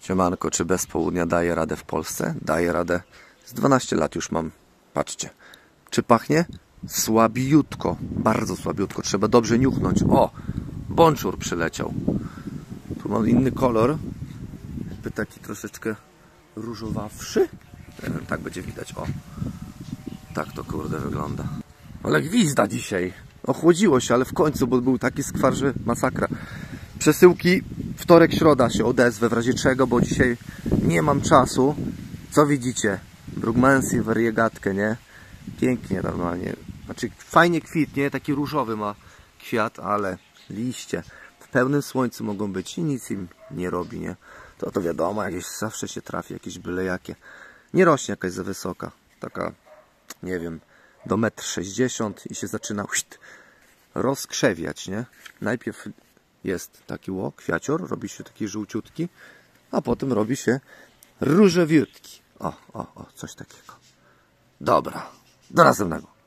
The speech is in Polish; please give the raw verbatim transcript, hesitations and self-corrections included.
Siemanko, czy bez południa daje radę w Polsce? Daje radę. Z dwanaście lat już mam. Patrzcie. Czy pachnie? Słabiutko. Bardzo słabiutko. Trzeba dobrze niuchnąć. O! Bonczur przyleciał. Tu mam inny kolor. Jakby taki troszeczkę różowawszy. Nie wiem, tak będzie widać. O! Tak to kurde wygląda. Ale gwizda dzisiaj. Ochłodziło się, ale w końcu, bo był taki skwar, że masakra. Przesyłki wtorek, środa się odezwę w razie czego, bo dzisiaj nie mam czasu. Co widzicie? Brugmansi, wariegatkę, nie? Pięknie normalnie. Znaczy fajnie kwitnie, taki różowy ma kwiat, ale liście w pełnym słońcu mogą być i nic im nie robi, nie? To to wiadomo, jakieś zawsze się trafi, jakieś byle jakie. Nie rośnie jakaś za wysoka. Taka, nie wiem, do metr sześćdziesiąt i się zaczyna uśt, rozkrzewiać, nie? Najpierw jest taki ło, kwiacior, robi się taki żółciutki, a potem robi się różowiutki. O, o, o, coś takiego. Dobra, do następnego.